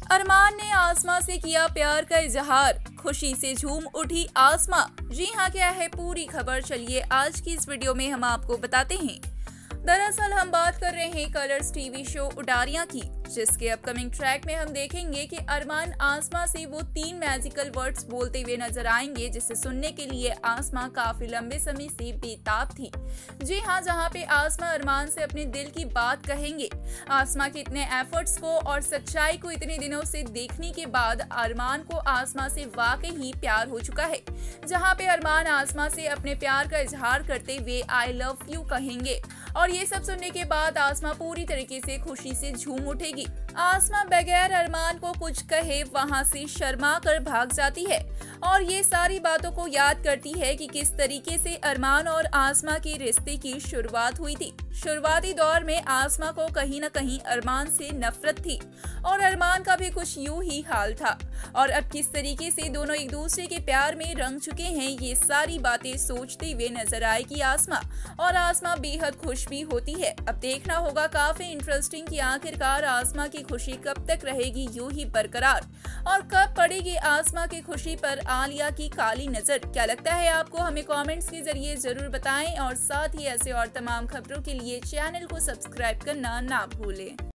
अरमान ने आसमा से किया प्यार का इजहार, खुशी से झूम उठी आसमा। जी हाँ, क्या है पूरी खबर, चलिए आज की इस वीडियो में हम आपको बताते हैं। दरअसल हम बात कर रहे हैं कलर्स टीवी शो उडारियां की, जिसके अपकमिंग ट्रैक में हम देखेंगे कि अरमान आसमा से वो 3 मैजिकल वर्ड्स बोलते हुए नजर आएंगे, जिसे सुनने के लिए आसमा काफी लंबे समय से बेताब थी। जी हाँ, जहाँ पे आसमा अरमान से अपने दिल की बात कहेंगे। आसमा के इतने एफर्ट्स को और सच्चाई को इतने दिनों से देखने के बाद अरमान को आसमा से वाकई ही प्यार हो चुका है, जहाँ पे अरमान आसमा से अपने प्यार का इजहार करते हुए आई लव यू कहेंगे। और ये सब सुनने के बाद आसमा पूरी तरीके से खुशी से झूम उठेगी। आसमा बगैर अरमान को कुछ कहे वहां से शर्मा कर भाग जाती है और ये सारी बातों को याद करती है कि किस तरीके से अरमान और आसमा के रिश्ते की शुरुआत हुई थी। शुरुआती दौर में आसमा को कहीं न कहीं अरमान से नफरत थी और अरमान का भी कुछ यूं ही हाल था। और अब किस तरीके से दोनों एक दूसरे के प्यार में रंग चुके हैं, ये सारी बातें सोचते हुए नजर आएगी आसमा, और आसमा बेहद खुश भी होती है। अब देखना होगा काफी इंटरेस्टिंग कि आखिरकार आसमा की खुशी कब तक रहेगी यूं ही बरकरार, और कब पड़ेगी आसमा की खुशी पर आलिया की काली नजर। क्या लगता है आपको, हमें कमेंट्स के जरिए जरूर बताएं, और साथ ही ऐसे और तमाम खबरों के लिए चैनल को सब्सक्राइब करना ना भूलें।